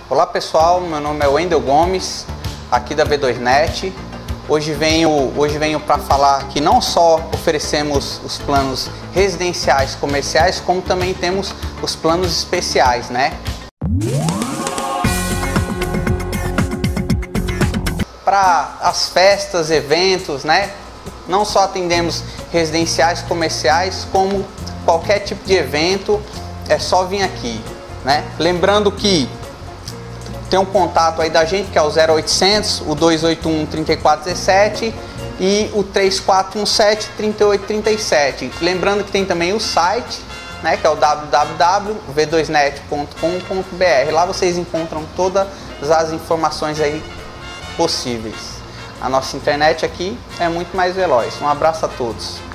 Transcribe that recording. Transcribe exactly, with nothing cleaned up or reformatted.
Olá pessoal, meu nome é Wendel Gomes, aqui da V dois Net. Hoje venho, hoje venho para falar que não só oferecemos os planos residenciais comerciais, como também temos os planos especiais, né? Para as festas, eventos, né? Não só atendemos residenciais comerciais, como qualquer tipo de evento, é só vir aqui, né? Lembrando que tem um contato aí da gente que é o zero oitocentos, o dois oito um, três quatro um sete e o três quatro um sete, três oito três sete. Lembrando que tem também o site, né, que é o w w w ponto v dois net ponto com ponto b r. Lá vocês encontram todas as informações aí possíveis. A nossa internet aqui é muito mais veloz. Um abraço a todos.